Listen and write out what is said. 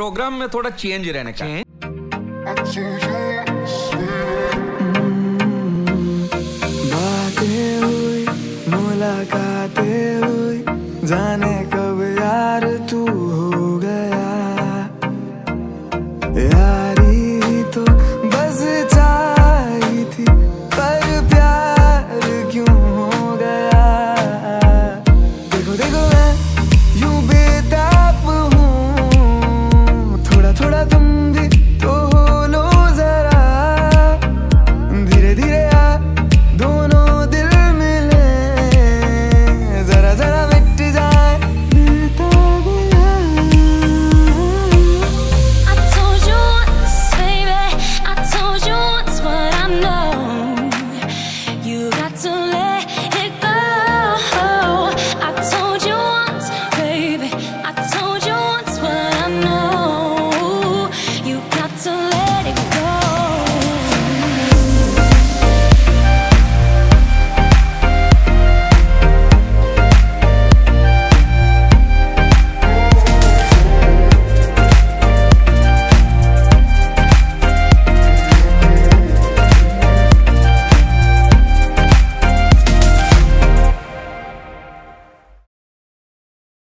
Programme में थोड़ा change रहने का। बातें हुई, मुलाकातें हुई, जाने कब यार तू हो गया। यारी तो बस चाही थी, पर प्यार क्यों हो गया। देखो देखो मैं